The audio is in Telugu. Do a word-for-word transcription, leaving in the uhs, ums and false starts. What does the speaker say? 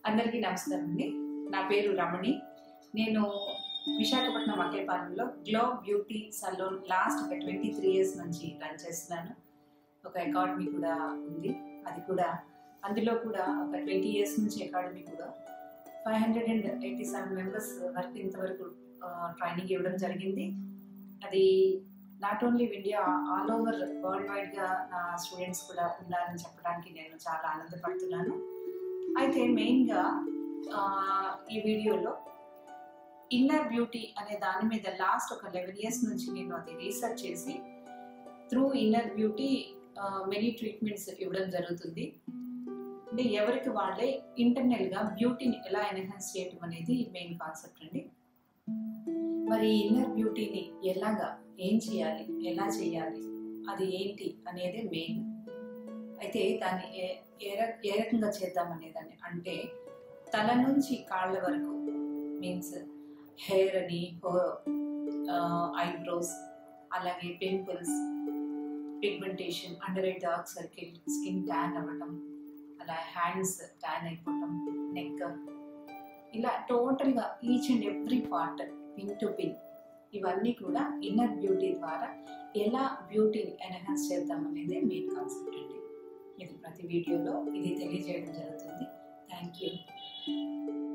అందరికీ నమస్కారం అండి. నా పేరు రమణి. నేను విశాఖపట్నం అకేపాలెంలో గ్లో బ్యూటీ సలూన్ లాస్ట్ ఒక ట్వంటీ త్రీ ఇయర్స్ నుంచి రన్ చేస్తున్నాను. ఒక అకాడమీ కూడా ఉంది. అది కూడా అందులో కూడా ఒక ట్వంటీ ఇయర్స్ నుంచి అకాడమీ కూడా five hundred and eighty seven members వరకు ఇంతవరకు ట్రైనింగ్ ఇవ్వడం జరిగింది. అది not only India, all over world వైడ్గా నా స్టూడెంట్స్ కూడా ఉన్నారని చెప్పడానికి నేను చాలా ఆనందపడుతున్నాను. అయితే మెయిన్గా ఈ వీడియోలో ఇన్నర్ బ్యూటీ అనే దాని మీద లాస్ట్ ఒక లెవెన్ ఇయర్స్ నుంచి నేను అది రీసెర్చ్ చేసి through inner beauty many treatments ఇవ్వడం జరుగుతుంది. అంటే ఎవరికి వాళ్ళే ఇంటర్నల్గా బ్యూటీని ఎలా ఎన్హాన్స్ చేయటం అనేది మెయిన్ కాన్సెప్ట్ అండి. మరి ఇన్నర్ బ్యూటీని ఎలాగా, ఏం చేయాలి, ఎలా చేయాలి, అది ఏంటి అనేది మెయిన్. అయితే దాన్ని ఏ ఏ రకంగా చేద్దాం అనేదాన్ని అంటే తల నుంచి కాళ్ళ వరకు, మీన్స్ హెయిర్ అని, ఐబ్రోస్, అలాగే pimples, pigmentation, under eye dark circle, skin tan అవ్వటం, అలా హ్యాండ్స్ ట్యాన్ అయిపోవటం, నెక్, ఇలా టోటల్గా each and every part pin to pin ఇవన్నీ కూడా ఇన్నర్ బ్యూటీ ద్వారా ఎలా బ్యూటీని ఎన్హాన్స్ చేద్దాం అనేది మెయిన్ కాన్సెప్ట్ అండి. ఇది ప్రతి వీడియోలో ఇది తెలియజేయడం జరుగుతుంది. Thank you.